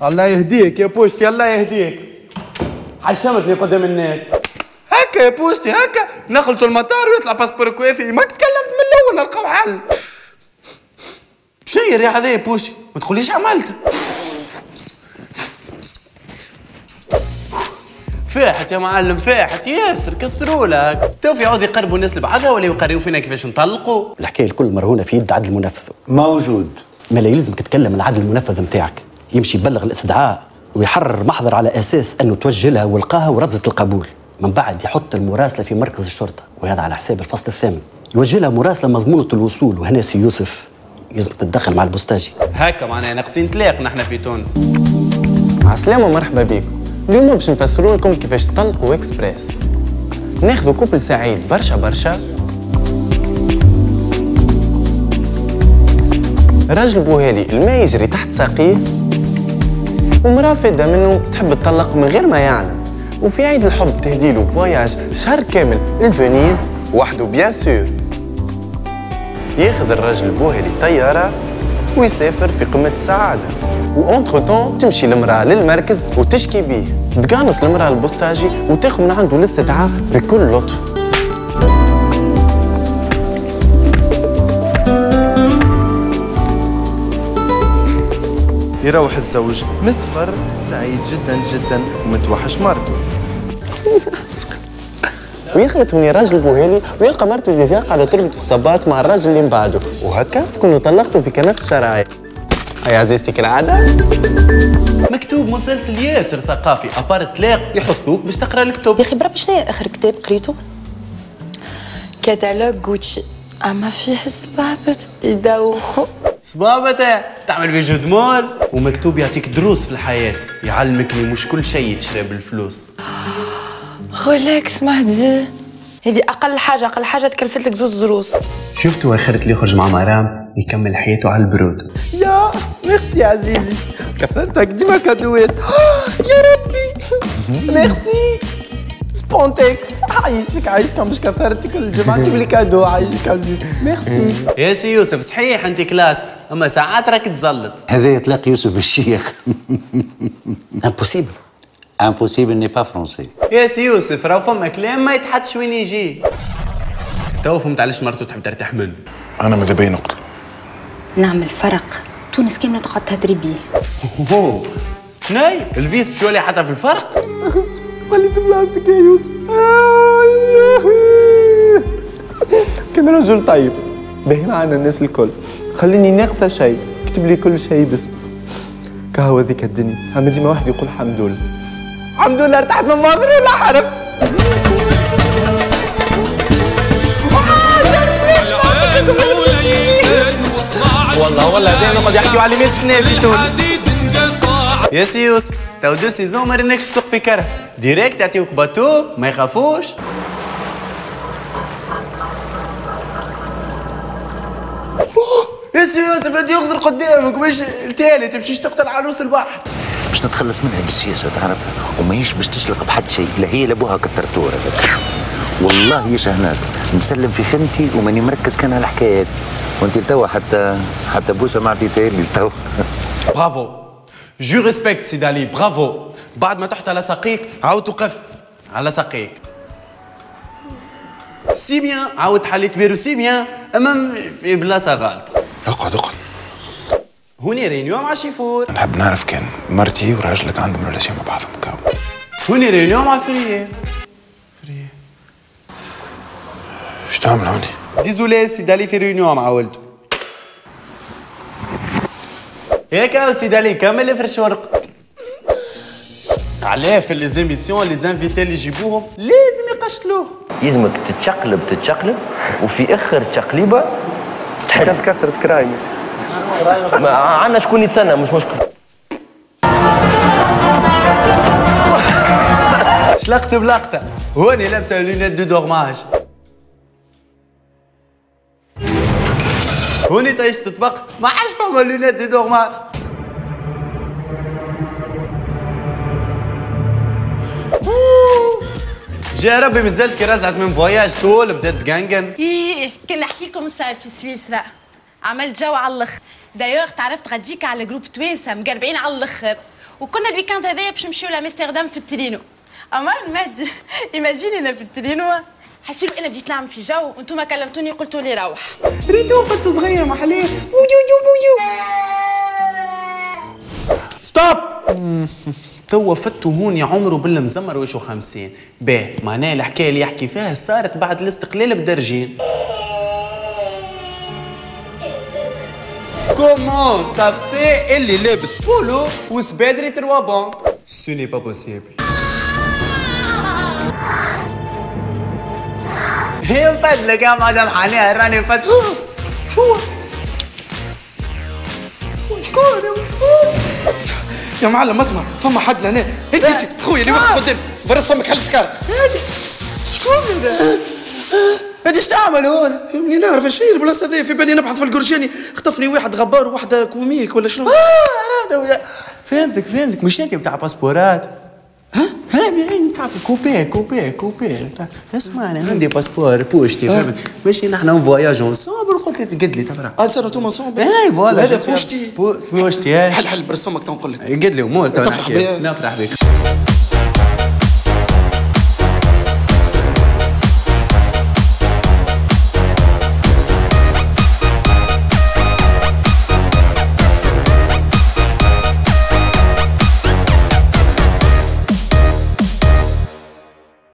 الله يهديك يا بوشتي، الله يهديك. حشمتني قدام الناس. هكا يا بوشتي هكا نخلطوا المطار ويطلع باسبور كوافي. ما تكلمت من الاول نلقاو حل. شنو هي الريحه هذه يا بوشتي؟ ما تقوليش عملتها. فاحت يا معلم، فاحت ياسر، كثروا لك. تو في عوض يقربوا الناس لبعضها ولا يقريوا فينا كيفاش نطلقوا؟ الحكايه الكل مرهونه في يد عدل المنفذ. موجود. ما لا يلزمك تتكلم العدل المنفذ نتاعك، يمشي يبلغ الاستدعاء ويحرر محضر على اساس انه توجه لها ولقاها وردت القبول. من بعد يحط المراسله في مركز الشرطه، وهذا على حساب الفصل الثامن. يوجه لها مراسله مضمونه الوصول، وهنا سي يوسف لازم تتدخل مع البوستاجي. هكا معناها ناقصين تلاق نحن في تونس. عسلامة ومرحبا بكم. اليوم باش نفسروا لكم كيفاش تطلقوا اكسبريس. ناخذوا كوبل سعيد برشا برشا. راجل بوهالي الماء يجري تحت ساقيه، ومراه فاده منه تحب تطلق من غير ما يعلم، وفي عيد الحب تهديله فواياج شهر كامل لفينيز وحده بيان سور. ياخذ الراجل البوهالي الطياره ويسافر في قمه السعاده، وانتر طون تمشي المراه للمركز وتشكي بيه. تقانص المراه البوستاجي وتاخذ من عنده الاستدعاء بكل لطف. يروح الزوج مسفر سعيد جدا جدا ومتوحش مرته. ويخلط من راجل بوهالي ويلقى مرته ديجا قاعده تربط في الصباط مع الراجل اللي من بعده، وهكا تكونوا طلقتوا في كنات الشراعي. هيا عزيزتي كالعاده. مكتوب مسلسل ياسر ثقافي، ابار تلاق يحثوك باش تقرا الكتب. يا اخي بربي شنو هي اخر كتاب قريته؟ كتالوج غوتشي. اما فيه صبابة يدوخوا. صبابته تعمل في جو مول. ومكتوب يعطيك دروس في الحياه، يعلمك اللي مش كل شيء تشري بالفلوس. ريلاكس مهدي، هذه اقل حاجه تكلفت لك 2 دروس. شفتوا اخرت اللي يخرج مع مرام يكمل حياته على البرود. يا ميرسي يا عزيزي، كثرتك ديما كادوات. يا ربي ميرسي سبونتكس. عايشك مش كثرتك كل جمعة تجيب لي كادو. عايشك عزيزي ميرسي. يا سي يوسف صحيح انت كلاس، اما ساعات راك تزلط. هذا يطلق يوسف الشيخ. امبوسيبل. امبوسيبل ني با فرونسي. يا سي يوسف راهو فما كلام ما يتحدش وين يجي. تو فهمت علاش مرته تحب ترتاح منه. أنا ماذا بيا نقطة نعمل فرق، تونس كاملة تقعد تهدري بيه. شناي؟ الفيس باش يولي حتى في الفرق؟ خليت بلاستيك يا يوسف. كان رجل طيب باهي معنا الناس الكل، خليني ناقصة شيء، كتب لي كل شيء باسمه. كهو ذيك الدنيا، أما ديما واحد يقول الحمد لله. الحمد لله ارتحت من ماضر ولا حرف. والله هذين نقعد يحكيوا على 100 سنة في تونس. يا سي يوسف تو 2 سيزون ما ريناكش تسوق في كره، ديريكت يعطيوك باتو ما يخافوش. يا سي يوسف هادي يغزر قدامك باش التالي تمشيش تقتل عروس البحر. باش نتخلص منها بالسياسه تعرف، وماهيش باش تسلق بحد شيء، لا هي لابوها كالترتور هذاك. والله يا شهناز مسلم في خدمتي وماني مركز كان على الحكايات، وانت توا حتى بوسه ما عطيتها لي توا. برافو جو ريسبكت سيد علي، برافو. بعد ما تحت على ساقيك عاود توقف على ساقيك. سي بيان عاود حليت بيرو سي بيان، اما في بلاصه غلط. اقعد هوني رينيون مع شيفور. نحب نعرف كان مرتي وراجلك عندهم ريلاسيون مع بعضهم كاو. هوني رينيون مع فريال. ايش تعمل هوني؟ ديزولي سيد علي في ريونيون مع ولده. هيك هاو سيد علي كمل افرش ورق. علاه في لي زيميسيون لي زانفيتي اللي يجيبوهم لازم يقشطلوه. يلزمك تتشقلب وفي اخر تشقليبه تحب كسرة كرايمي. ما عندنا شكون يستنى مش مشكل. شلقت بلقطه هوني لابسه لونيت دو دورماج. هوني تعيش تطبق ما عادش فما لونيت دو دورماج. جا ربي مازالت كي رجعت من فواياج طول بدات تقنقن. ايه كان نحكيكم صار في سويسرا، عملت جو على الاخر. دايوغ تعرفت غديك على جروب توانسه مقربعين على الاخر، وكنا الويكاند هذايا باش نمشيو لامستردام في الترينو. أمر مهدي ايماجيني أنا في الترينو حسيلو أنا بديت نعمل في جو وأنتم كلمتوني قلتوا لي روح. ريتو فتو صغير محليه بوجو. ستوب. توا فتو هوني عمره بالمزمر وشو 50. باه معناها الحكايه اللي يحكي فيها صارت بعد الاستقلال بدرجين. كومون سابسي اللي لابس بولو وسبادري تروا بون سوني با بوسيبل. هي مفدلك يا مدام حنيه راني فد. شو شكون يا معلم اسمع فما حد لهنا انت خويا اللي واقف قدام برص امك حل السكار. شكون هذا؟ هادي اش تعمل هون؟ منين نعرف اش هي البلاصه هذيا في بالي نبحث في القرجاني خطفني واحد غبار وواحدة كوميك ولا شنو؟ عرفت فهمتك مش انت بتاع باسبورات؟ ها بتاع كوبي اسمعني عندي باسبور بوشتي فهمت ماشي نحن اون فواياج اونسومبل قلت لي تقد لي تبرع سنة توما اونسومبل اي فوالا هذا بوشتي بوشتي حل برسمك تو نقول لك قد لي امور تفرح بك نفرح بك